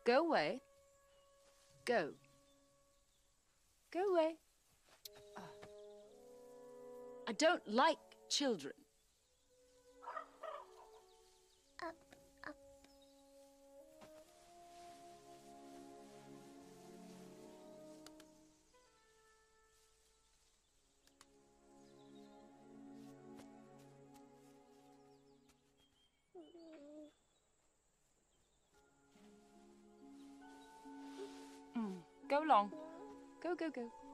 Go away. Go. Go away. I don't like children. Up, up. Go along. Go, go, go.